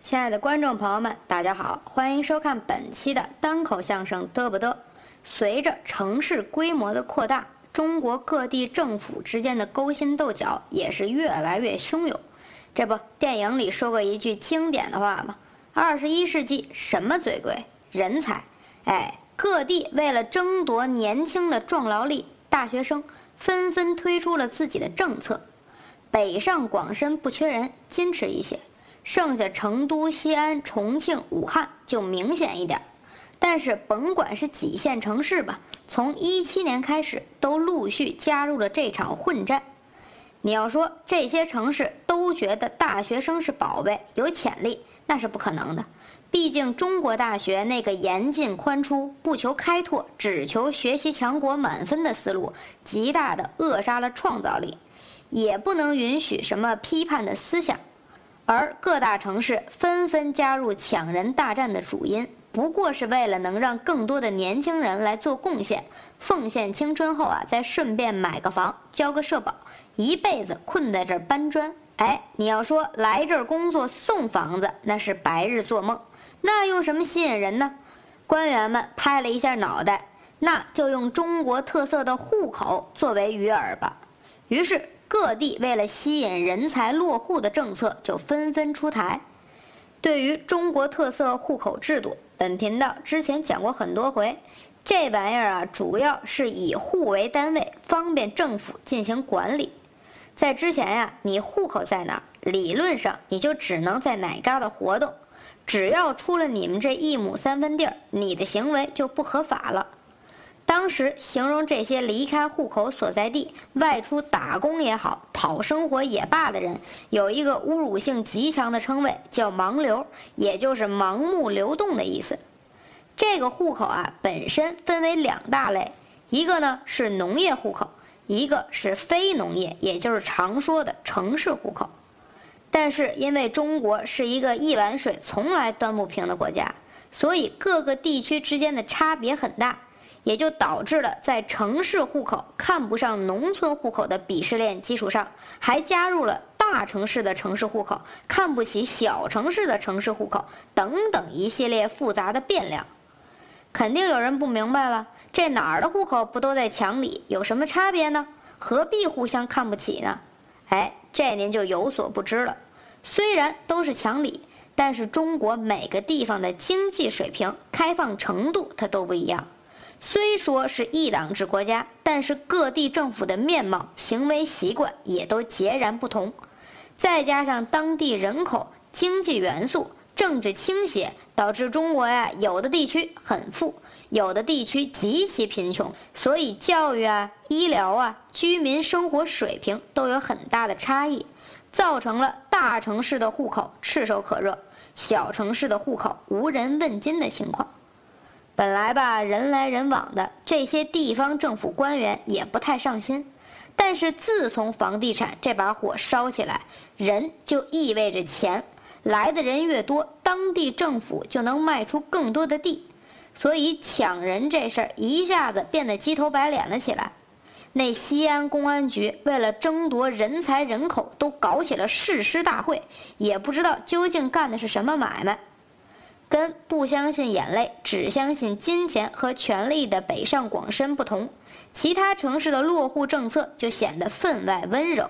亲爱的观众朋友们，大家好，欢迎收看本期的单口相声嘚不嘚。随着城市规模的扩大，中国各地政府之间的勾心斗角也是越来越汹涌。这不，电影里说过一句经典的话吗？21世纪什么最贵？人才。各地为了争夺年轻的壮劳力，大学生纷纷推出了自己的政策。北上广深不缺人，矜持一些。剩下成都、西安、重庆、武汉就明显一点，但是甭管是几线城市吧，从17年开始都陆续加入了这场混战。你要说这些城市都觉得大学生是宝贝，有潜力，那是不可能的。毕竟中国大学那个严进宽出、不求开拓、只求学习强国满分的思路，极大地扼杀了创造力，也不能允许什么批判的思想。而各大城市纷纷加入抢人大战的主因，不过是为了能让更多的年轻人来做贡献，奉献青春后再顺便买个房，交个社保，一辈子困在这儿搬砖。你要说来这儿工作送房子，那是白日做梦。那用什么吸引人呢？官员们拍了一下脑袋，那就用中国特色的户口作为鱼饵吧。于是各地为了吸引人才落户的政策就纷纷出台。对于中国特色户口制度，本频道之前讲过很多回。这玩意儿主要是以户为单位，方便政府进行管理。在之前你户口在哪儿，理论上你就只能在哪嘎达活动，只要出了你们这1亩3分地儿，你的行为就不合法了。当时形容这些离开户口所在地外出打工也好，讨生活也罢的人，有一个侮辱性极强的称谓，叫盲流，也就是盲目流动的意思。这个户口本身分为2大类，一个呢是农业户口，一个是非农业，也就是常说的城市户口。但是因为中国是一个一碗水从来端不平的国家，所以各个地区之间的差别很大，也就导致了在城市户口看不上农村户口的鄙视链基础上，还加入了大城市的城市户口看不起小城市的城市户口等等一系列复杂的变量。肯定有人不明白了，这哪儿的户口不都在墙里，有什么差别呢？何必互相看不起呢？这您就有所不知了。虽然都是墙里，但是中国每个地方的经济水平、开放程度它都不一样。虽说是一党制国家，但是各地政府的面貌、行为习惯也都截然不同。再加上当地人口、经济元素、政治倾斜，导致中国有的地区很富，有的地区极其贫穷，所以教育医疗居民生活水平都有很大的差异，造成了大城市的户口炙手可热，小城市的户口无人问津的情况。本来人来人往的，这些地方政府官员也不太上心。但是自从房地产这把火烧起来，人就意味着钱，来的人越多，当地政府就能卖出更多的地，所以抢人这事儿一下子变得鸡头白脸了起来。那西安公安局为了争夺人才人口，都搞起了誓师大会，也不知道究竟干的是什么买卖。跟不相信眼泪，只相信金钱和权力的北上广深不同，其他城市的落户政策就显得分外温柔。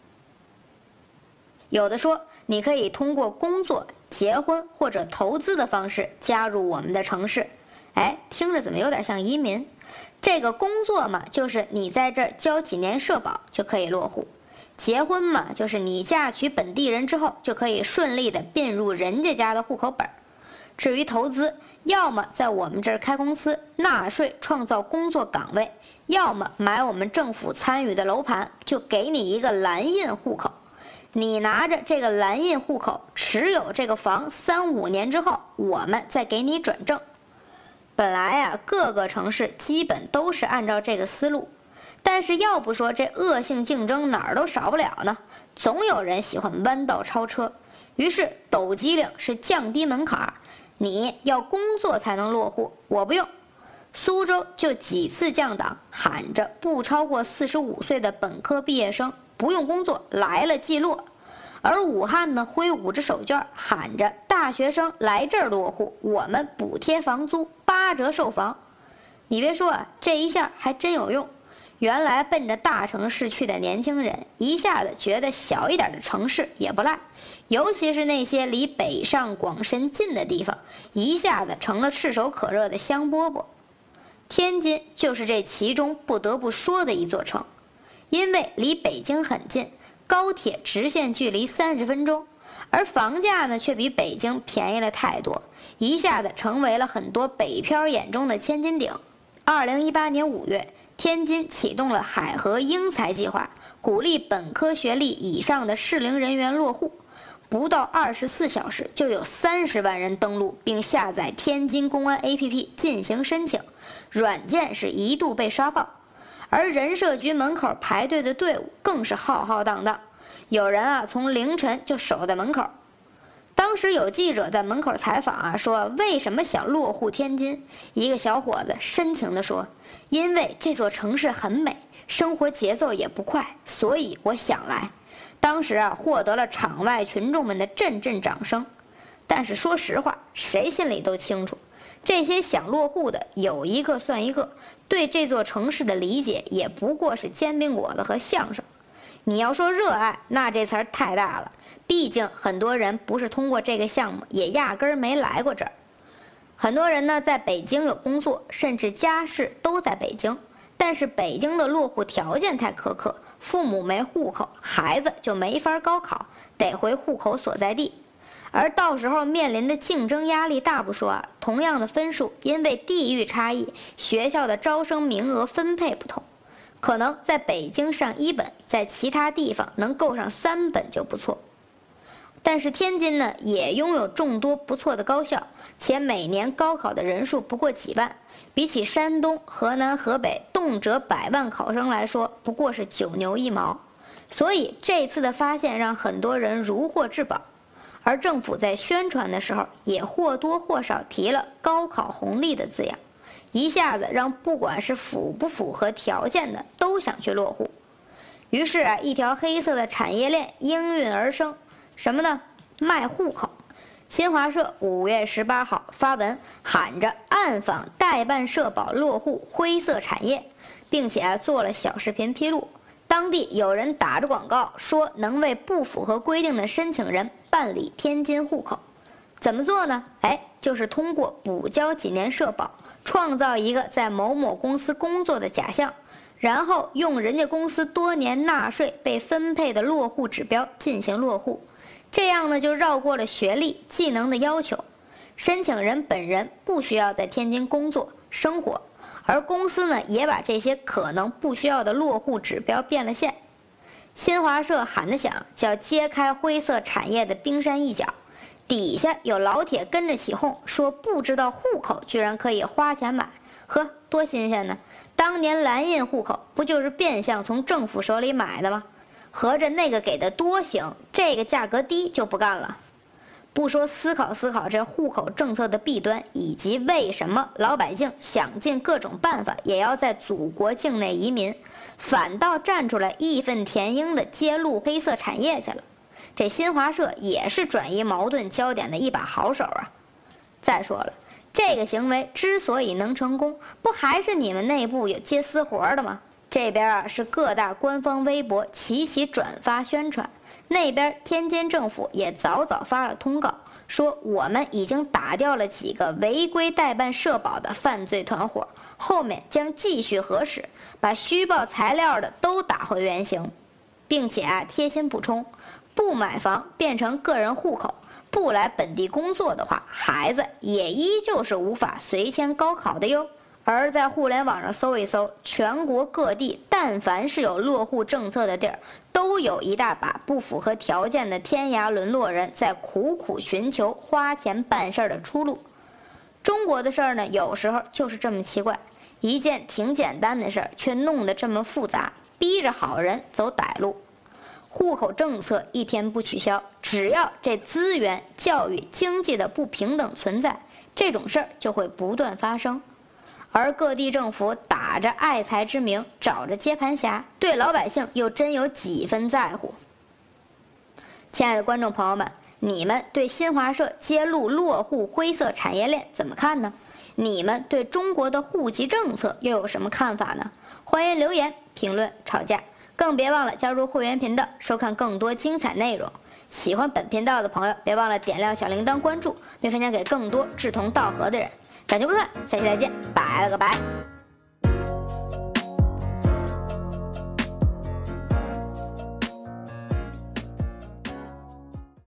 有的说，你可以通过工作、结婚或者投资的方式加入我们的城市。听着怎么有点像移民？这个工作嘛，就是你在这儿交几年社保就可以落户；结婚嘛，就是你嫁娶本地人之后就可以顺利的并入人家家的户口本。至于投资，要么在我们这儿开公司纳税创造工作岗位，要么买我们政府参与的楼盘，就给你一个蓝印户口。你拿着这个蓝印户口持有这个房3-5年之后，我们再给你转正。本来各个城市基本都是按照这个思路，但是要不说这恶性竞争哪儿都少不了呢，总有人喜欢弯道超车。于是抖机灵是降低门槛，你要工作才能落户，我不用。苏州就几次降档，喊着不超过45岁的本科毕业生不用工作，来了即落。 而武汉呢，挥舞着手绢，喊着大学生来这儿落户，我们补贴房租，8折售房。你别说啊，这一下还真有用。原来奔着大城市去的年轻人，一下子觉得小一点的城市也不赖，尤其是那些离北上广深近的地方，一下子成了炙手可热的香饽饽。天津就是这其中不得不说的一座城，因为离北京很近，高铁直线距离30分钟，而房价呢却比北京便宜了太多，一下子成为了很多北漂眼中的千斤顶。2018年5月，天津启动了海河英才计划，鼓励本科学历以上的适龄人员落户。不到24小时，就有30万人登录并下载天津公安 APP 进行申请，软件是一度被刷爆。而人社局门口排队的队伍更是浩浩荡荡，有人啊从凌晨就守在门口。当时有记者在门口采访啊，说为什么想落户天津？一个小伙子深情地说：“因为这座城市很美，生活节奏也不快，所以我想来。”当时啊，获得了场外群众们的阵阵掌声。但是说实话，谁心里都清楚，这些想落户的有一个算一个，对这座城市的理解也不过是煎饼果子和相声。你要说热爱，那这词儿太大了。毕竟很多人不是通过这个项目，也压根儿没来过这儿。很多人呢在北京有工作，甚至家世都在北京，但是北京的落户条件太苛刻，父母没户口，孩子就没法高考，得回户口所在地。而到时候面临的竞争压力大不说啊，同样的分数，因为地域差异，学校的招生名额分配不同，可能在北京上1本，在其他地方能够上3本就不错。但是天津呢，也拥有众多不错的高校，且每年高考的人数不过几万，比起山东、河南、河北动辄100万考生来说，不过是9牛1毛。所以这次的发现让很多人如获至宝，而政府在宣传的时候也或多或少提了高考红利的字样，一下子让不管是符不符合条件的都想去落户。于是啊，一条黑色的产业链应运而生。什么呢？卖户口。新华社5月18号发文，喊着暗访代办社保落户灰色产业，并且做了小视频披露。当地有人打着广告说能为不符合规定的申请人办理天津户口。怎么做呢？就是通过补交几年社保，创造一个在某某公司工作的假象，然后用人家公司多年纳税被分配的落户指标进行落户。这样呢，就绕过了学历、技能的要求，申请人本人不需要在天津工作生活，而公司呢也把这些可能不需要的落户指标变了线。新华社喊得响，叫揭开灰色产业的冰山一角，底下有老铁跟着起哄，说不知道户口居然可以花钱买，呵，多新鲜呢！当年蓝印户口不就是变相从政府手里买的吗？合着那个给的多行，这个价格低就不干了。不说思考思考这户口政策的弊端，以及为什么老百姓想尽各种办法也要在祖国境内移民，反倒站出来义愤填膺地揭露黑色产业去了。这新华社也是转移矛盾焦点的一把好手啊。再说了，这个行为之所以能成功，不还是你们内部有接私活的吗？这边啊是各大官方微博齐齐转发宣传，那边天津政府也早早发了通告，说我们已经打掉了几个违规代办社保的犯罪团伙，后面将继续核实，把虚报材料的都打回原形，并且贴心补充，不买房变成个人户口，不来本地工作的话，孩子也依旧是无法随迁高考的哟。而在互联网上搜一搜，全国各地但凡是有落户政策的地儿，都有一大把不符合条件的天涯沦落人在苦苦寻求花钱办事儿的出路。中国的事儿呢，有时候就是这么奇怪，一件挺简单的事儿却弄得这么复杂，逼着好人走歹路。户口政策一天不取消，只要这资源、教育、经济的不平等存在，这种事儿就会不断发生。而各地政府打着爱才之名，找着接盘侠，对老百姓又真有几分在乎？ 亲爱的观众朋友们，你们对新华社揭露落户灰色产业链怎么看呢？你们对中国的户籍政策又有什么看法呢？欢迎留言、评论、吵架，更别忘了加入会员频道，收看更多精彩内容。喜欢本频道的朋友，别忘了点亮小铃铛关注，并分享给更多志同道合的人。感谢观看，下期再见，拜了个拜。